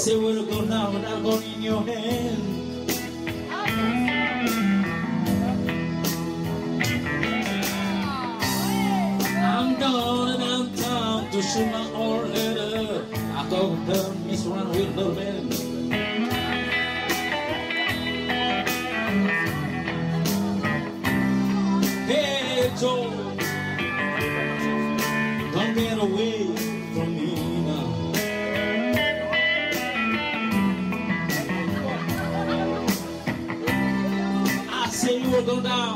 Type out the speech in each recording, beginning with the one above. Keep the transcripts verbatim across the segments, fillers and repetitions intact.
say, where to go now without going in your hand? I'm going downtown to shoot my old letter. I go down, mess around with a little man. Hey, Joe, don't get away from me now. I say you will go down.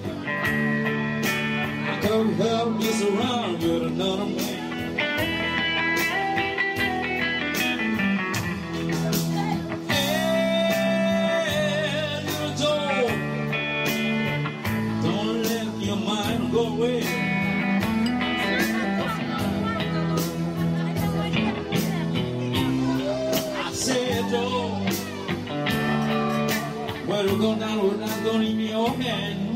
I could help mess around with another man. Hey, little Joe, don't let your mind go away. I said, Joe, well, we're going down, we're not going in your hand.